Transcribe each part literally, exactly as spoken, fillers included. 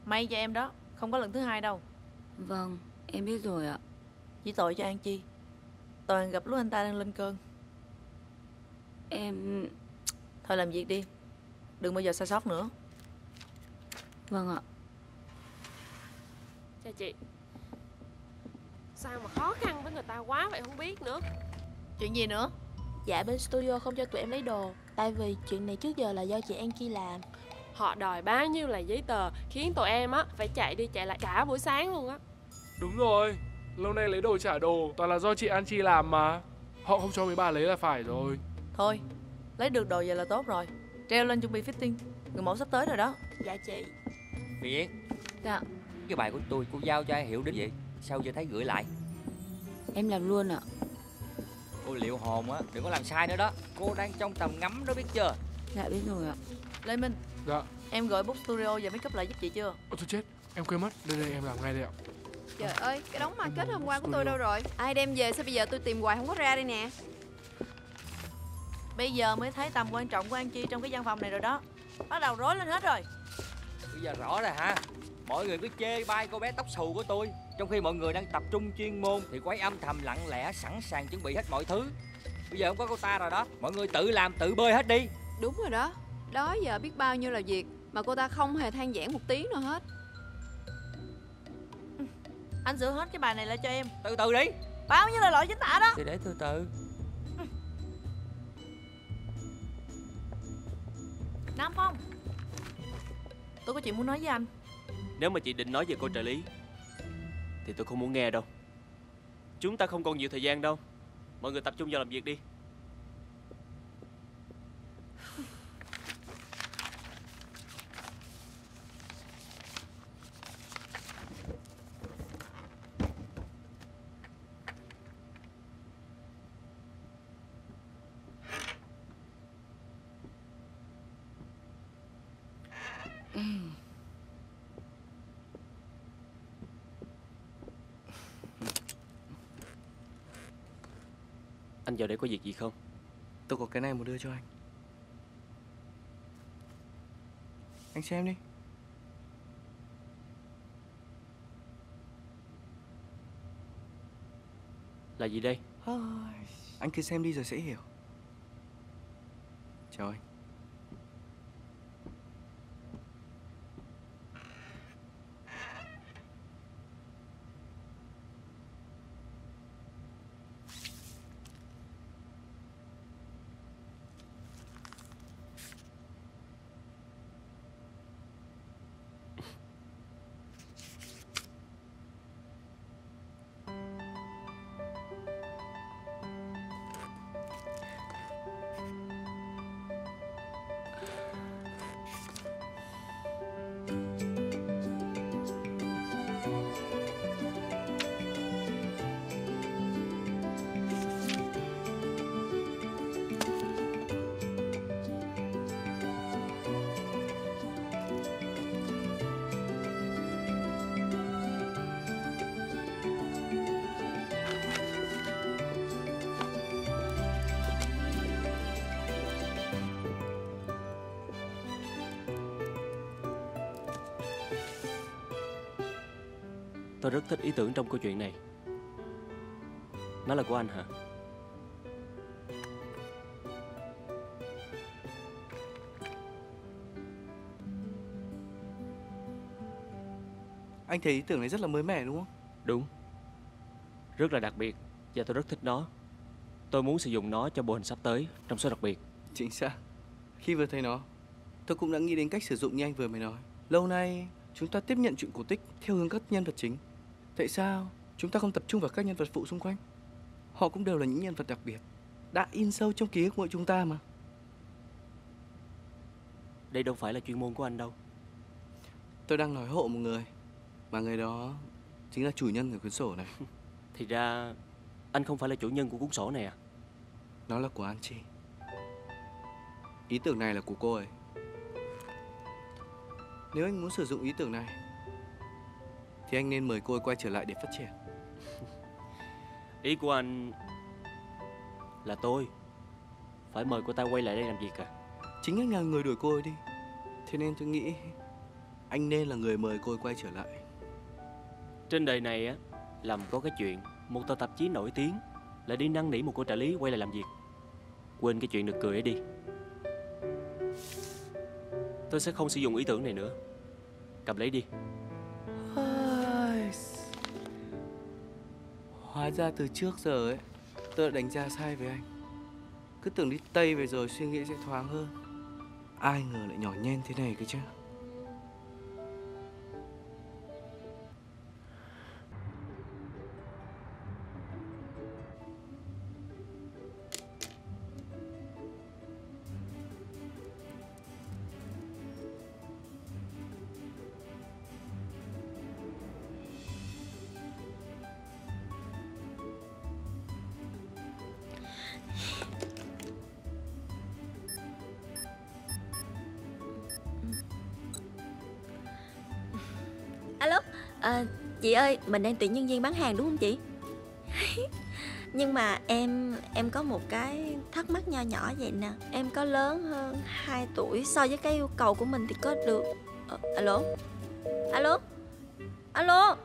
May cho em đó, không có lần thứ hai đâu. Vâng, em biết rồi ạ. Chỉ tội cho An Chi. Toàn gặp lúc anh ta đang lên cơn. Em... Thôi làm việc đi, đừng bao giờ sai sót nữa. Vâng ạ. Chà chị, sao mà khó khăn với người ta quá vậy không biết nữa. Chuyện gì nữa? Dạ bên studio không cho tụi em lấy đồ, tại vì chuyện này trước giờ là do chị An Chi làm. Họ đòi bao nhiêu là giấy tờ, khiến tụi em á phải chạy đi chạy lại cả buổi sáng luôn á. Đúng rồi, lâu nay lấy đồ trả đồ toàn là do chị An Chi làm mà. Họ không cho mấy bà lấy là phải rồi. Thôi, lấy được đồ về là tốt rồi. Treo lên chuẩn bị fitting, người mẫu sắp tới rồi đó. Dạ chị. Việt. Dạ. Cái bài của tôi cô giao cho ai hiểu đến vậy? Sao giờ thấy gửi lại? Em làm luôn ạ. Cô liệu hồn á, đừng có làm sai nữa đó. Cô đang trong tầm ngắm đó biết chưa? Dạ biết rồi ạ. Lê Minh. Dạ. Em gọi book studio và make up lại giúp chị chưa? Ôi thôi chết, em quên mất. Đây đây em làm ngay đây ạ. Trời ơi, cái đống mà kết hôm qua của tôi đâu rồi? Ai đem về sao bây giờ tôi tìm hoài không có ra đây nè. Bây giờ mới thấy tầm quan trọng của An Chi trong cái văn phòng này rồi đó. Bắt đầu rối lên hết rồi. Bây giờ rõ rồi hả? Mọi người cứ chê bai cô bé tóc xù của tôi, trong khi mọi người đang tập trung chuyên môn thì cô ấy âm thầm lặng lẽ sẵn sàng chuẩn bị hết mọi thứ. Bây giờ không có cô ta rồi đó, mọi người tự làm tự bơi hết đi. Đúng rồi đó. Đó giờ biết bao nhiêu là việc mà cô ta không hề than vãn một tiếng nào hết. Anh sửa hết cái bài này lại cho em. Từ từ đi. Bao nhiêu là lỗi chính tả đó. Thì để từ từ. Nam Phong, tôi có chuyện muốn nói với anh. Nếu mà chị định nói về cô trợ lý thì tôi không muốn nghe đâu. Chúng ta không còn nhiều thời gian đâu. Mọi người tập trung vào làm việc đi. Anh vào đây có việc gì không? Tôi có cái này muốn đưa cho anh. Anh xem đi. Là gì đây? Anh cứ xem đi rồi sẽ hiểu. Chào anh. Tôi rất thích ý tưởng trong câu chuyện này. Nó là của anh hả? Anh thấy ý tưởng này rất là mới mẻ đúng không? Đúng. Rất là đặc biệt và tôi rất thích nó. Tôi muốn sử dụng nó cho bộ hình sắp tới trong số đặc biệt. Chính xác. Khi vừa thấy nó, tôi cũng đã nghĩ đến cách sử dụng như anh vừa mới nói. Lâu nay chúng ta tiếp nhận chuyện cổ tích theo hướng các nhân vật chính. Tại sao chúng ta không tập trung vào các nhân vật phụ xung quanh? Họ cũng đều là những nhân vật đặc biệt, đã in sâu trong ký ức mỗi chúng ta mà. Đây đâu phải là chuyên môn của anh đâu. Tôi đang nói hộ một người, mà người đó chính là chủ nhân của cuốn sổ này. Thì ra anh không phải là chủ nhân của cuốn sổ này à? Nó là của An Chi. Ý tưởng này là của cô ấy. Nếu anh muốn sử dụng ý tưởng này thì anh nên mời cô ấy quay trở lại để phát triển. Ý của anh là tôi phải mời cô ta quay lại đây làm việc à? Chính anh là người đuổi cô ấy đi. Thế nên tôi nghĩ anh nên là người mời cô ấy quay trở lại. Trên đời này á, làm có cái chuyện một tờ tạp chí nổi tiếng lại đi năn nỉ một cô trợ lý quay lại làm việc. Quên cái chuyện được cười ấy đi. Tôi sẽ không sử dụng ý tưởng này nữa. Cầm lấy đi. Hóa ra từ trước giờ ấy, tôi đã đánh giá sai với anh. Cứ tưởng đi Tây về rồi suy nghĩ sẽ thoáng hơn. Ai ngờ lại nhỏ nhen thế này cơ chứ. Alo, à, chị ơi, mình đang tuyển nhân viên bán hàng đúng không chị? Nhưng mà em em có một cái thắc mắc nho nhỏ vậy nè. Em có lớn hơn hai tuổi so với cái yêu cầu của mình thì có được... Ờ, alo? Alo? Alo?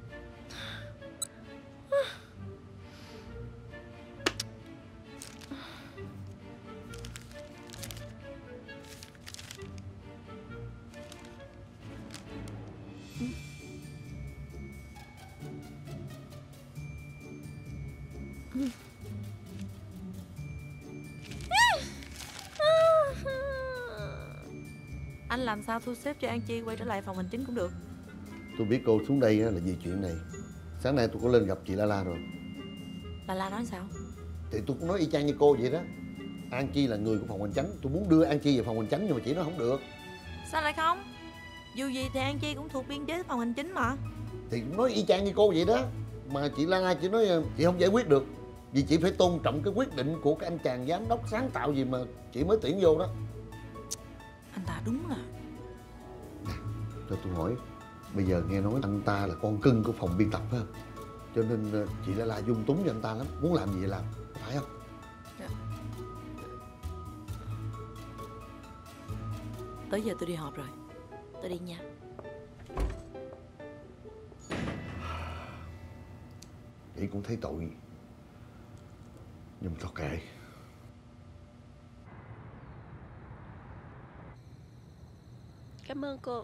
Anh làm sao thu xếp cho An Chi quay trở lại phòng hành chính cũng được. Tôi biết cô xuống đây là vì chuyện này. Sáng nay tôi có lên gặp chị La La rồi. La La nói sao? Thì tôi cũng nói y chang như cô vậy đó. An Chi là người của phòng hành chánh. Tôi muốn đưa An Chi về phòng hành chánh nhưng mà chị nói không được. Sao lại không? Dù gì thì An Chi cũng thuộc biên chế phòng hành chính mà. Thì cũng nói y chang như cô vậy đó. Mà chị La La chỉ nói chị không giải quyết được. Vì chị phải tôn trọng cái quyết định của cái anh chàng giám đốc sáng tạo gì mà chị mới tuyển vô đó. Anh ta đúng là... Cho tôi hỏi, bây giờ nghe nói anh ta là con cưng của phòng biên tập phải không? Cho nên chị La La dung túng cho anh ta lắm. Muốn làm gì làm, phải không? Dạ. Tới giờ tôi đi họp rồi. Tôi đi nha. Chị cũng thấy tội. Nhưng mà thôi kệ. Cảm ơn cô.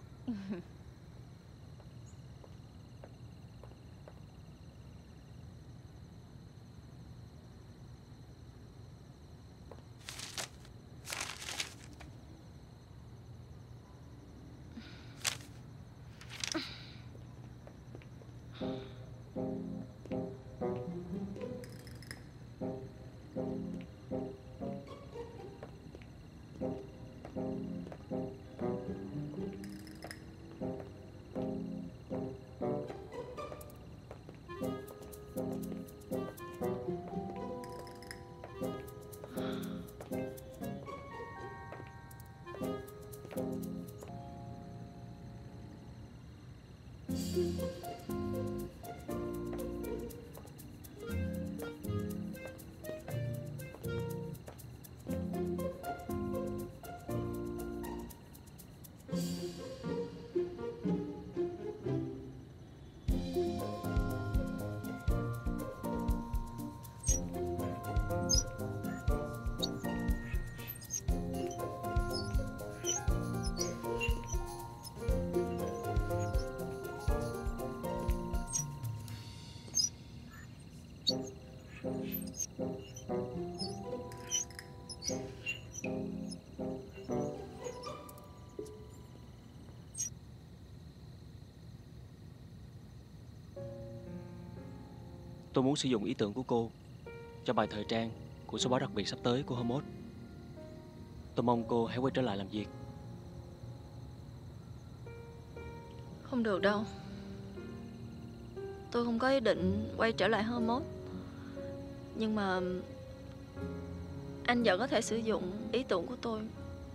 Tôi muốn sử dụng ý tưởng của cô cho bài thời trang của số báo đặc biệt sắp tới của hôm mốt. Tôi mong cô hãy quay trở lại làm việc. Không được đâu. Tôi không có ý định quay trở lại hôm mốt. Nhưng mà anh vẫn có thể sử dụng ý tưởng của tôi.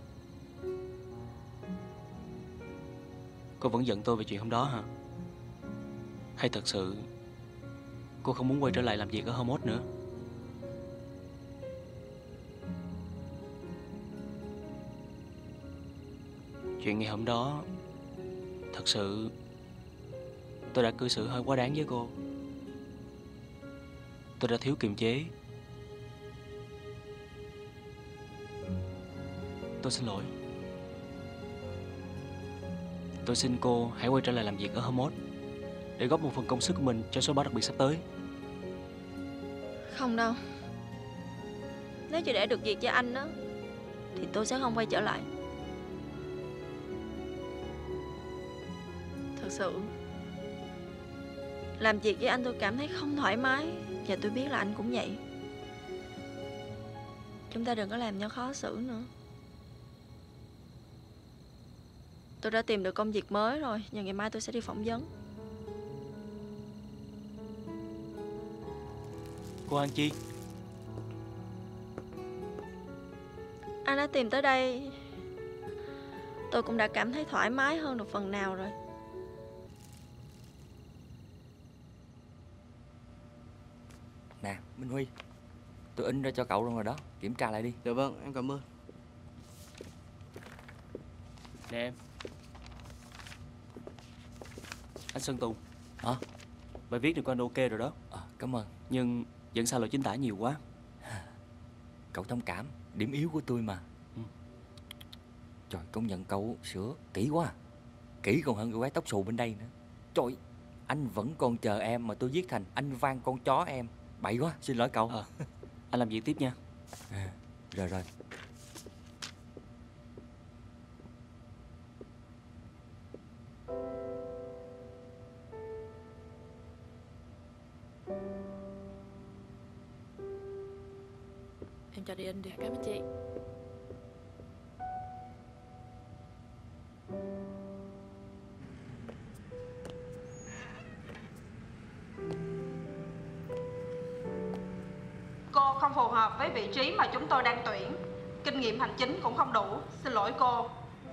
Cô vẫn giận tôi về chuyện hôm đó hả? Hay thật sự cô không muốn quay trở lại làm việc ở hôm mốt nữa? Chuyện ngày hôm đó Thật sự tôi đã cư xử hơi quá đáng với cô. Tôi đã thiếu kiềm chế. Tôi xin lỗi. Tôi xin cô hãy quay trở lại làm việc ở Hermod để góp một phần công sức của mình cho số báo đặc biệt sắp tới. Không đâu. Nếu chỉ để được việc cho anh đó thì tôi sẽ không quay trở lại. Thật sự làm việc với anh tôi cảm thấy không thoải mái. Và tôi biết là anh cũng vậy. Chúng ta đừng có làm nhau khó xử nữa. Tôi đã tìm được công việc mới rồi. Và ngày mai tôi sẽ đi phỏng vấn. Cô An Chi, anh đã tìm tới đây, tôi cũng đã cảm thấy thoải mái hơn được phần nào rồi. Nè Minh Huy, tôi in ra cho cậu luôn rồi đó, kiểm tra lại đi. Dạ vâng, em cảm ơn. nè em. Anh Sơn Tùng. Hả? Bài viết được của anh ok rồi đó. À, cảm ơn. Nhưng vẫn sai lỗi chính tả nhiều quá. Cậu thông cảm, điểm yếu của tôi mà. Ừ. Trời, công nhận cậu sửa kỹ quá. Kỹ còn hơn cái quái tóc xù bên đây nữa. Trời, anh vẫn còn chờ em mà tôi viết thành anh Van con chó em. Bậy quá, xin lỗi cậu. À, anh làm việc tiếp nha. À, rồi rồi. Em cho đi in đi. Cảm ơn chị. Cô không phù hợp với vị trí mà chúng tôi đang tuyển. Kinh nghiệm hành chính cũng không đủ. Xin lỗi cô.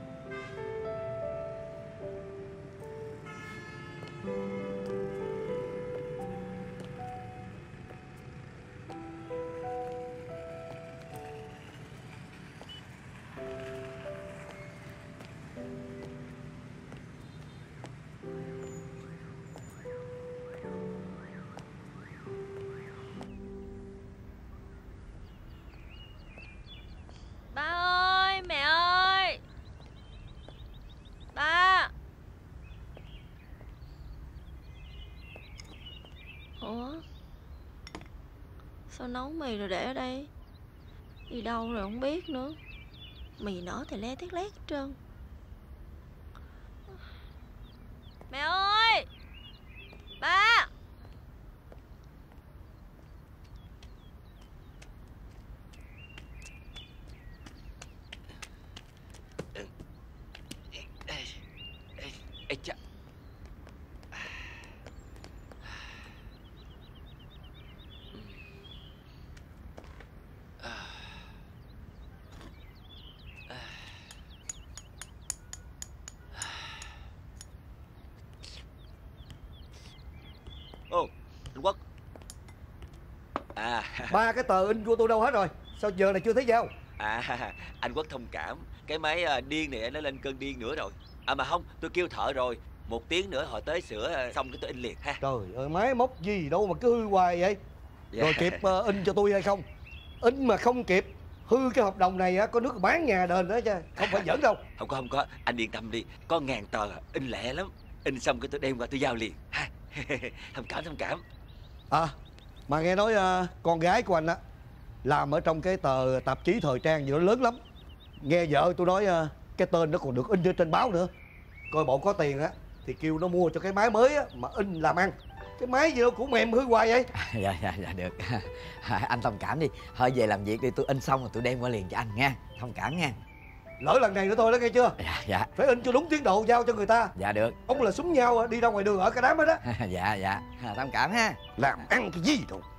Ba ơi, mẹ ơi. Ba. Ủa, sao nấu mì rồi để ở đây? Đi đâu rồi không biết nữa. Mì nở thì le thét lét hết trơn. Mẹ ơi. Ba. Ê cha. Ô, anh Quốc. À, ba cái tờ in của tôi đâu hết rồi? Sao giờ này chưa thấy giao? à anh Quốc thông cảm. Cái máy à, điên này nó lên cơn điên nữa rồi. À mà không, tôi kêu thợ rồi. Một tiếng nữa họ tới sửa xong cái tôi in liền ha. Trời ơi, máy móc gì đâu mà cứ hư hoài vậy? Dạ. Rồi kịp uh, in cho tôi hay không? In mà không kịp, hư cái hợp đồng này á, có nước bán nhà đền đó chứ. Không phải giỡn đâu. Không có, không có, anh yên tâm đi. Có ngàn tờ, in lẹ lắm. In xong cái tôi đem qua tôi giao liền ha. Thông cảm, thông cảm. À, mà nghe nói uh, con gái của anh á làm ở trong cái tờ tạp chí thời trang gì đó lớn lắm. Nghe vợ tôi nói uh, cái tên nó còn được in trên báo nữa. Coi bộ có tiền á thì kêu nó mua cho cái máy mới á mà in làm ăn. Cái máy gì đâu cũng mềm hư hoài vậy. Dạ dạ dạ được. Anh thông cảm đi. Thôi về làm việc đi, tôi in xong rồi tôi đem qua liền cho anh nha. Thông cảm nha. Lỡ lần này nữa thôi đó nghe chưa? Dạ dạ. Phải in cho đúng tiến độ giao cho người ta. Dạ được. Ông là súng nhau đi ra ngoài đường ở cái đám đó đó. Dạ dạ. Thông cảm ha. Làm ăn cái gì đâu.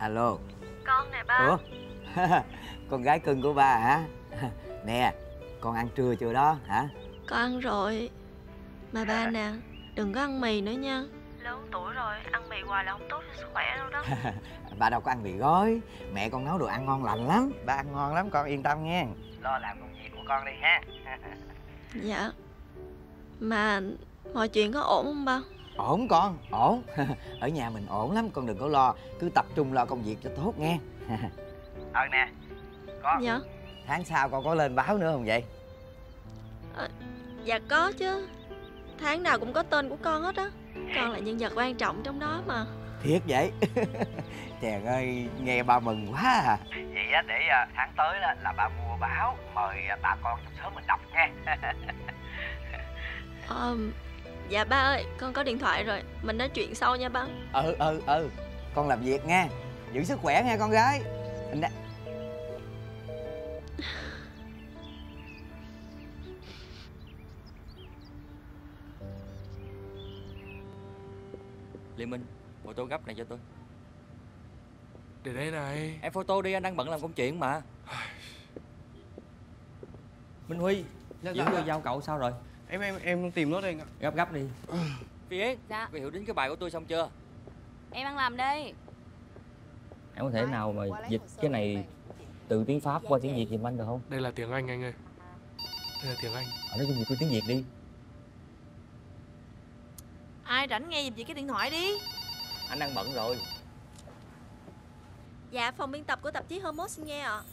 Alo. Con nè ba. Ủa? Con gái cưng của ba hả? Nè, con ăn trưa chưa đó hả? Con ăn rồi. Mà ba nè, đừng có ăn mì nữa nha. Lớn tuổi rồi, ăn mì hoài là không tốt cho sức khỏe đâu đó. Ba đâu có ăn mì gói. Mẹ con nấu đồ ăn ngon lành lắm. Ba ăn ngon lắm, con yên tâm nghe. Lo làm công việc của con đi ha. Dạ. Mà mọi chuyện có ổn không ba? Ổn con, ổn. Ở nhà mình ổn lắm, con đừng có lo. Cứ tập trung lo công việc cho tốt nghe. Ờ nè, con. Dạ. Tháng sau con có lên báo nữa không vậy? À, dạ có chứ. Tháng nào cũng có tên của con hết á. Con là nhân vật quan trọng trong đó mà. Thiệt vậy? Chàng ơi, nghe ba mừng quá à. Vậy á, để tháng tới là ba mua báo, mời bà con trong xóm mình đọc nha. Ờ, dạ ba ơi, con có điện thoại rồi. Mình nói chuyện sau nha ba. Ừ, ừ, ừ. Con làm việc nha. Giữ sức khỏe nha con gái. Anh đã... Lê Minh, photo gấp này cho tôi. Để đây này. Em photo đi, anh đang bận làm công chuyện mà. Minh Huy, dạ, Diễn dạ, đưa dạ. giao cậu sao rồi? Em em em tìm nó đây anh ạ. Gấp gấp đi. Phi Yến, Dạ. cô hiểu đính cái bài của tôi xong chưa? Em đang làm đây. Em có thể nào mà dịch cái này từ tiếng Pháp qua tiếng Việt giùm anh được không? Đây là tiếng Anh anh ơi. Đây là tiếng Anh. Ở nói chung dịch qua tiếng Việt đi. Ai rảnh nghe giùm chị cái điện thoại đi. Anh đang bận rồi. Dạ, phòng biên tập của tạp chí Homos xin nghe ạ.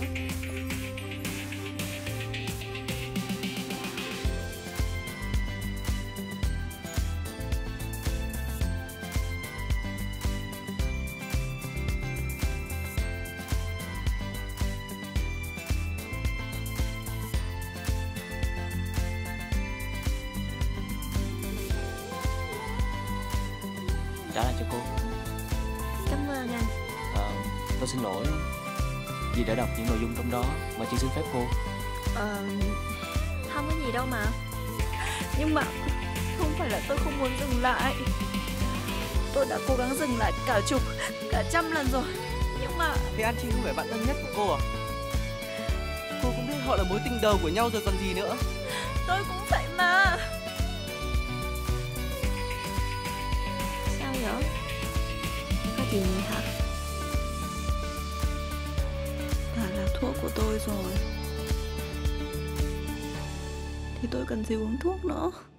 Trả lại cho cô. Cảm ơn anh. Ờ, tôi xin lỗi vì đã đọc những nội dung trong đó mà chỉ xin phép cô. Ờ, không có gì đâu mà. Nhưng mà không phải là tôi không muốn dừng lại. Tôi đã cố gắng dừng lại cả chục, cả trăm lần rồi. Nhưng mà... Thế An Chi không phải bạn thân nhất của cô à? Cô cũng biết họ là mối tình đầu của nhau rồi còn gì nữa. Tôi cũng vậy mà. Sao vậy? Có chuyện gì hả? Bà là thuốc của tôi rồi thì tôi cần gì uống thuốc nữa.